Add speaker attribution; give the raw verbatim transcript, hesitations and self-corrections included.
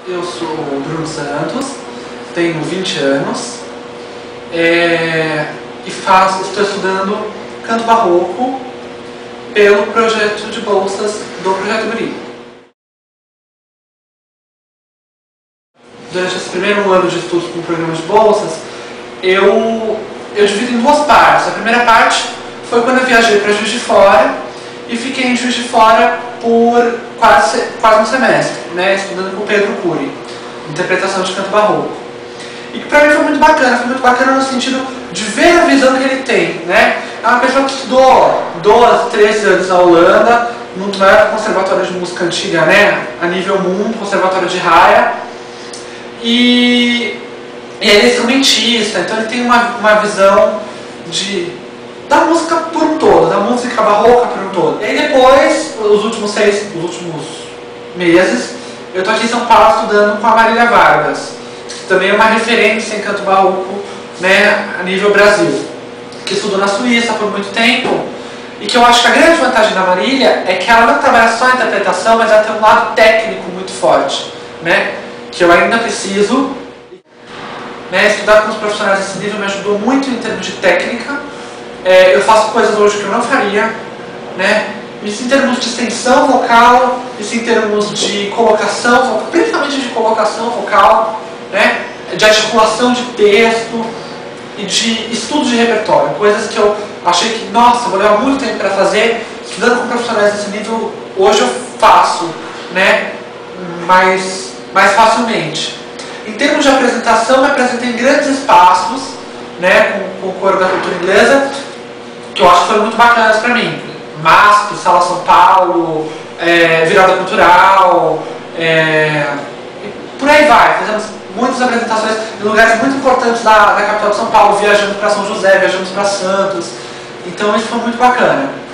Speaker 1: Eu sou o Bruno Santos, tenho vinte anos é, e faço, estou estudando canto barroco pelo projeto de bolsas do Projeto Guri. Durante esse primeiro ano de estudos com o programa de bolsas, eu, eu divido em duas partes. A primeira parte foi quando eu viajei para Juiz de Fora e fiquei em Juiz de Fora por quase, quase um semestre, né, estudando com o Pedro Cury, interpretação de canto barroco. E que para mim foi muito bacana, foi muito bacana no sentido de ver a visão que ele tem, né? É uma pessoa que estudou doze, treze anos na Holanda, no maior conservatório de música antiga, né, a nível mundo, conservatório de Haia, e, e ele é instrumentista, então ele tem uma, uma visão de, da música por um todo, da música barroca por um todo. E aí depois, os últimos seis, os últimos meses, eu estou aqui em São Paulo estudando com a Marília Vargas, que também é uma referência em canto barroco, né, a nível Brasil, que estudou na Suíça por muito tempo, e que eu acho que a grande vantagem da Marília é que ela não trabalha só a interpretação, mas ela tem um lado técnico muito forte, né, que eu ainda preciso. Né, estudar com os profissionais desse nível me ajudou muito em termos de técnica. É, eu faço coisas hoje que eu não faria, né, isso em termos de extensão vocal, isso em termos de colocação, principalmente de colocação vocal, né, de articulação de texto e de estudo de repertório, coisas que eu achei que, nossa, vou levar muito tempo para fazer. Estudando com profissionais desse nível, hoje eu faço, né, mais, mais facilmente. Em termos de apresentação, me apresentei em grandes espaços, né, com, com o coro da cultura inglesa, que eu acho que foram muito bacanas para mim. MASP, Sala São Paulo, é, Virada Cultural, é, por aí vai. Fizemos muitas apresentações em lugares muito importantes da, da capital de São Paulo, viajando para São José, viajamos para Santos, então isso foi muito bacana.